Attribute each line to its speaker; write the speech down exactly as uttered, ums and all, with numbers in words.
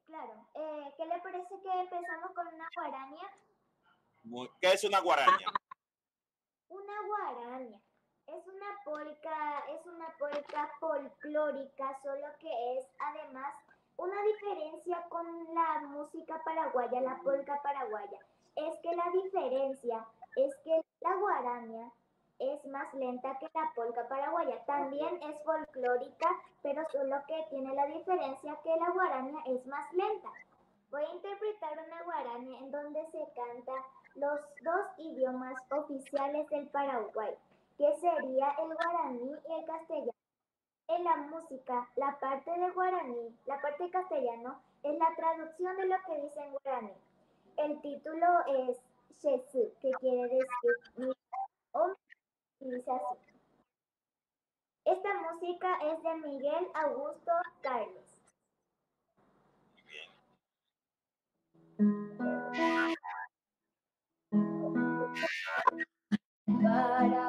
Speaker 1: Claro. Eh, ¿Qué le parece que empezamos con una guarania?
Speaker 2: ¿Qué es una guarania?
Speaker 1: Una guarania es una polca, es una polca folclórica, solo que es además una diferencia con la música paraguaya, la polca paraguaya. Es que la diferencia es que la guarania es más lenta que la polca paraguaya. También es folclórica, pero solo que tiene la diferencia que la guarania es más lenta. Voy a interpretar una guarania en donde se canta los dos idiomas oficiales del Paraguay, que sería el guaraní y el castellano. En la música, la parte de guaraní, la parte de castellano, es la traducción de lo que dice en guaraní. El título es Shesu, que quiere decir mi hombre, y dice así. Esta música es de Miguel Augusto Carles. Para